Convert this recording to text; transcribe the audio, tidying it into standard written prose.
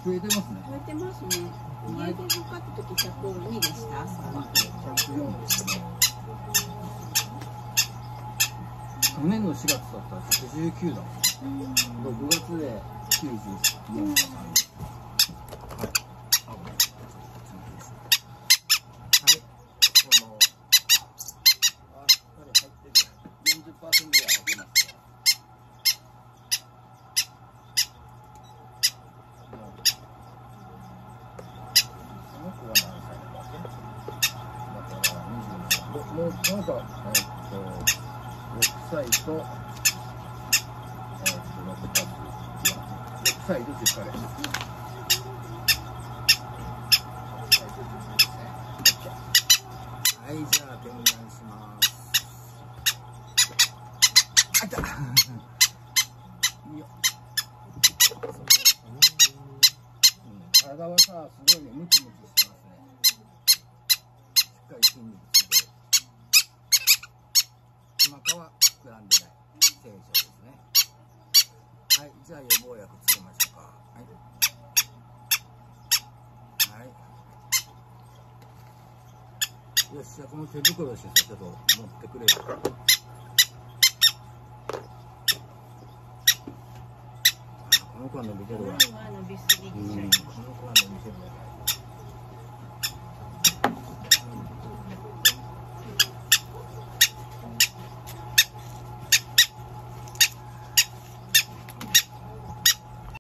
増えてますね。 増えてますね。家で測った時102でした、朝は。 104ですね。去年の4月だったら119だもん。6月で94だったんで。はい。この入ってる 40% ぐらい入ってますね。この子は何歳だっけ？だから22。もうこの子は6歳と6歳と10ヶ月。はい、じゃあ点眼します。あった。いいよ。体はさ、すごいね、ムチムチしてますね。しっかり筋肉ついてる。お腹は膨らんでない。正常ですね。はい、じゃあ予防薬つけましょうか。はい。はい。よし、じゃあこの手袋してさ、ちょっと持ってくれる。この子は伸びてるわ。 伸びすぎ。